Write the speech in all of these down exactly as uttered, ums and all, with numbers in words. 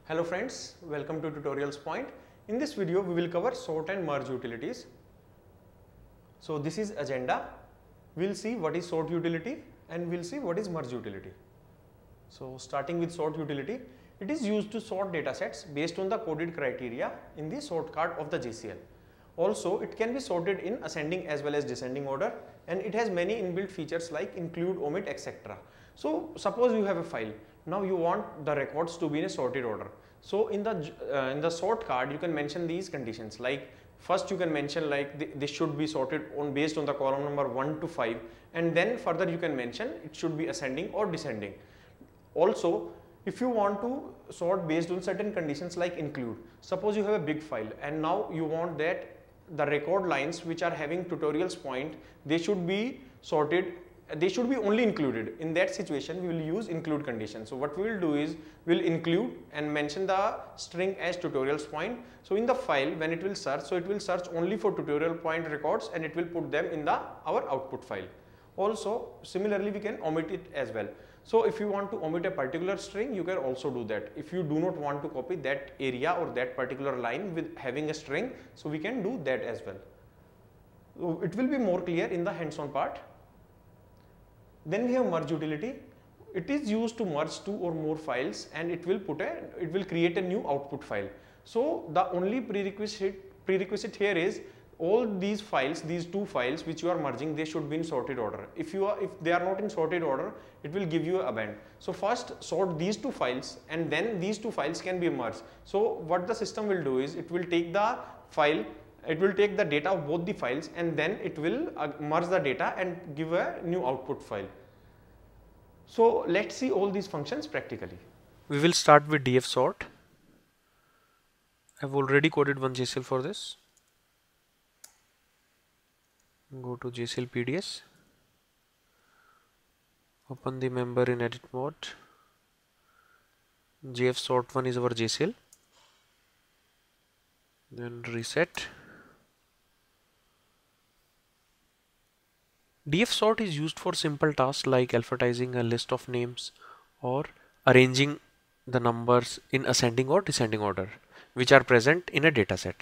Hello friends, welcome to Tutorials Point. In this video we will cover sort and merge utilities. So this is agenda. We'll see what is sort utility and we'll see what is merge utility. So starting with sort utility, it is used to sort datasets based on the coded criteria in the sort card of the J C L. Also, it can be sorted in ascending as well as descending order, and it has many inbuilt features like include, omit, et cetera. So suppose you have a file. Now you want the records to be in a sorted order. So in the uh, in the sort card you can mention these conditions, like first you can mention like th this should be sorted on based on the column number one to five, and then further you can mention it should be ascending or descending. Also, if you want to sort based on certain conditions like include, suppose you have a big file and now you want that the record lines which are having tutorials point, they should be sorted, they should be only included. In that situation we will use include condition. So what we will do is we will include and mention the string as tutorials point. So in the file when it will search, so it will search only for tutorial point records and it will put them in the our output file. Also similarly we can omit it as well. So if you want to omit a particular string, you can also do that. If you do not want to copy that area or that particular line with having a string, so we can do that as well. So it will be more clear in the hands-on part. Then we have merge utility. It is used to merge two or more files and it will put a, it will create a new output file. So the only prerequisite, prerequisite here is all these files, these two files which you are merging, they should be in sorted order. If you are, if they are not in sorted order, it will give you a band. So first sort these two files and then these two files can be merged. So what the system will do is it will take the file, it will take the data of both the files and then it will uh, merge the data and give a new output file. So let's see all these functions practically. We will start with df sort. I've already coded one J C L for this. Go to J C L P D S, open the member in edit mode. J F sort one is our J C L. Then reset. D F sort is used for simple tasks like alphabetizing a list of names or arranging the numbers in ascending or descending order which are present in a dataset.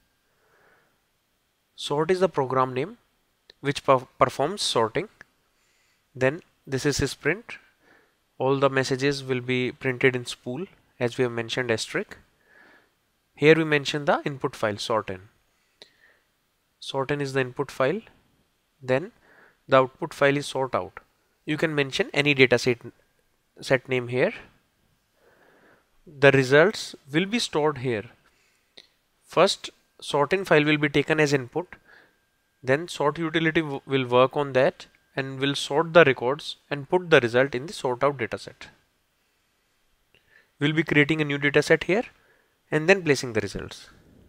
Sort is the program name which per performs sorting. Then this is his print. All the messages will be printed in spool as we have mentioned asterisk. Here we mention the input file sortin. Sortin is the input file. Then the output file is sort out. You can mention any data set, set name here. The results will be stored here. First sortin file will be taken as input. Then sort utility will work on that and will sort the records and put the result in the sort out dataset. We'll be creating a new dataset here and then placing the results.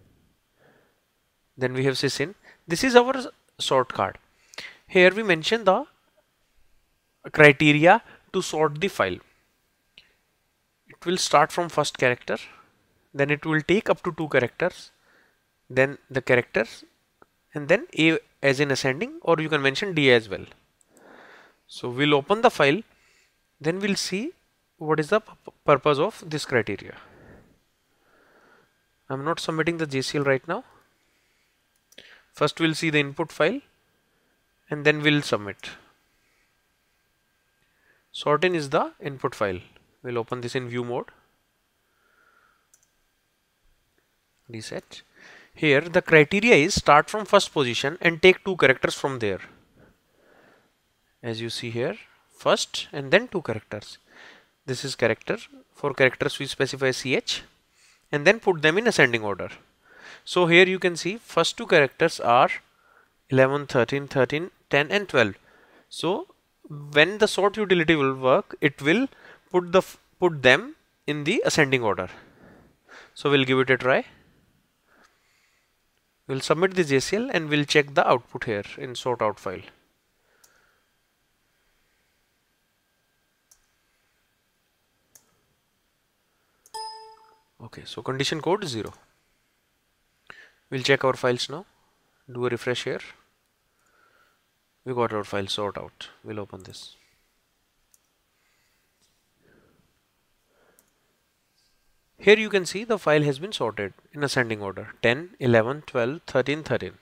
Then we have sysin. This is our sort card. Here we mention the criteria to sort the file. It will start from first character, then it will take up to two characters, then the characters, and then A as in ascending, or you can mention D as well. So we'll open the file, then we'll see what is the purpose of this criteria. I'm not submitting the J C L right now. First we'll see the input file and then we'll submit. Sortin is the input file. We'll open this in view mode. Reset. Here the criteria is start from first position and take two characters from there. As you see here, first and then two characters. This is character. For characters we specify C H and then put them in ascending order. So here you can see first two characters are eleven, thirteen, thirteen, ten and twelve. So when the sort utility will work, it will put the put them in the ascending order. So we'll give it a try. We'll submit the J C L and we'll check the output here in sort out file. Okay, so condition code is zero. We'll check our files now. Do a refresh here. We got our file sort out. We'll open this. Here you can see the file has been sorted in ascending order, ten, eleven, twelve, thirteen, thirteen.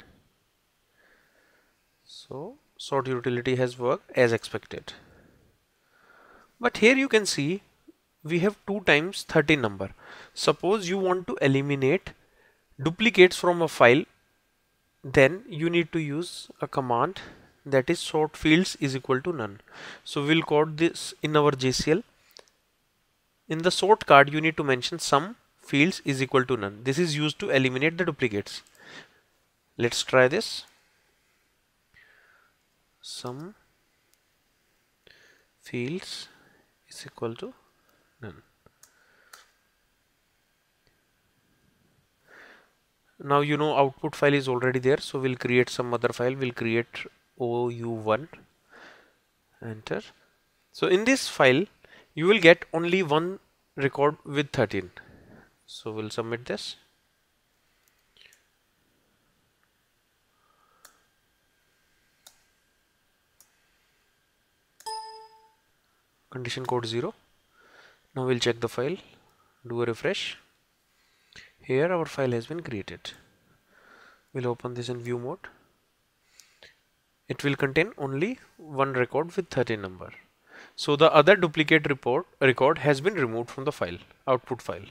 So sort utility has worked as expected. But here you can see we have two times thirteen number. Suppose you want to eliminate duplicates from a file, then you need to use a command that is sort fields is equal to none. So we'll code this in our J C L. In the sort card, you need to mention sum fields is equal to none. This is used to eliminate the duplicates. Let's try this. Sum fields is equal to none. Now you know output file is already there, so we'll create some other file. We'll create O U one. Enter. So in this file, you will get only one record with thirteen. So we'll submit this. Condition code zero. Now we'll check the file, do a refresh. Here our file has been created. We'll open this in view mode. It will contain only one record with thirteen number. So the other duplicate report record has been removed from the file, output file.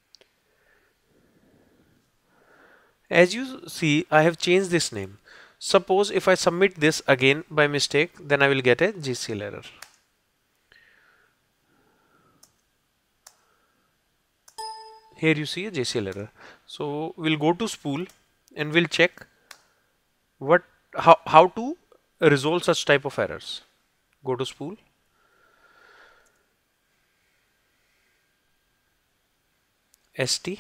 As you see, I have changed this name. Suppose if I submit this again by mistake, then I will get a J C L error. Here you see a J C L error. So we'll go to spool and we'll check what how, how to resolve such type of errors. Go to spool. S T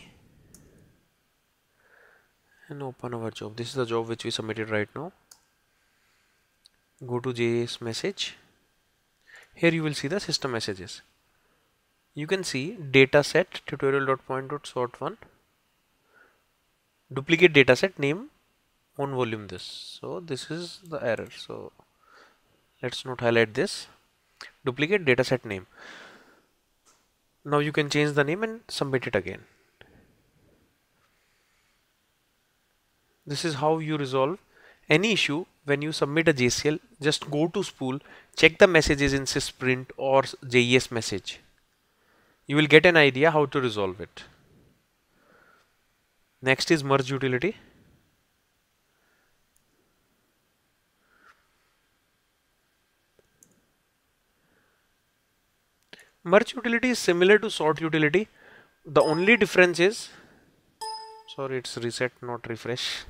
and open our job. This is the job which we submitted right now. Go to J S message. Here you will see the system messages. You can see dataset tutorial.point.sort one duplicate dataset name on volume this. So this is the error. So let's not highlight this. Duplicate dataset name. Now you can change the name and submit it again. This is how you resolve any issue when you submit a J C L. Just go to spool, check the messages in sysprint or J E S message. You will get an idea how to resolve it. Next is merge utility. Merge utility is similar to sort utility. The only difference is, sorry, it's reset, not refresh.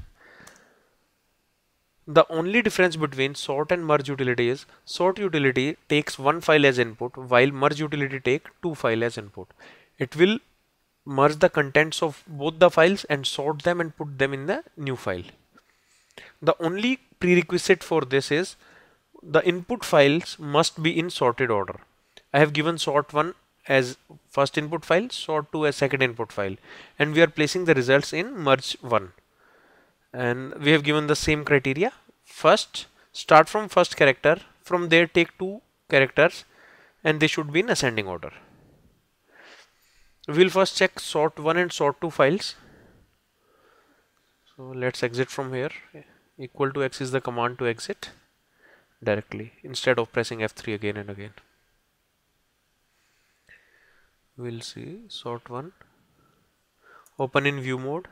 The only difference between sort and merge utility is sort utility takes one file as input, while merge utility take two files as input. It will merge the contents of both the files and sort them and put them in the new file. The only prerequisite for this is the input files must be in sorted order. I have given sort one as first input file, sort two as second input file, and we are placing the results in merge one. And we have given the same criteria. First, start from first character, from there take two characters, and they should be in ascending order. We'll first check sort one and sort two files. So let's exit from here. Equal to X is the command to exit directly instead of pressing F three again and again. We'll see sort one, open in view mode.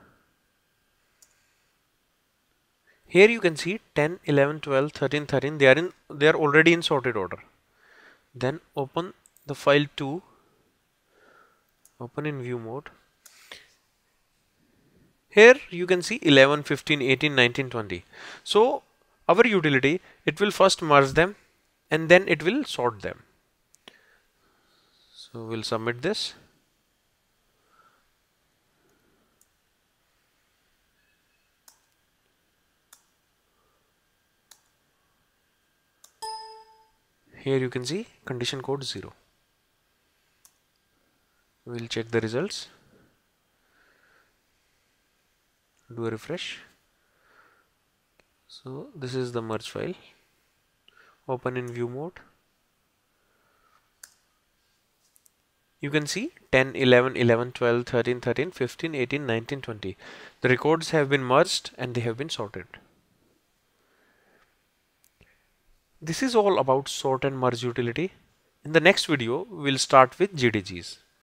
Here you can see ten, eleven, twelve, thirteen, thirteen. They are in they are already in sorted order. Then open the file two. Open in view mode. Here you can see eleven, fifteen, eighteen, nineteen, twenty. So our utility, it will first merge them and then it will sort them. So we'll submit this. Here you can see condition code zero. We'll check the results. Do a refresh. So this is the merge file. Open in view mode. You can see ten, eleven, eleven, twelve, thirteen, thirteen, fifteen, eighteen, nineteen, twenty. The records have been merged and they have been sorted. This is all about sort and merge utility. In the next video, we'll start with G D Gs.